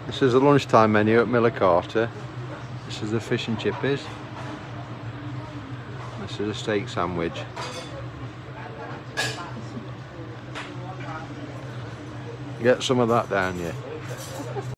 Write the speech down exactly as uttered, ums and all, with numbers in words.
This is a lunchtime menu at Miller Carter. This is the fish and chippies. This is a steak sandwich. Get some of that down, yeah.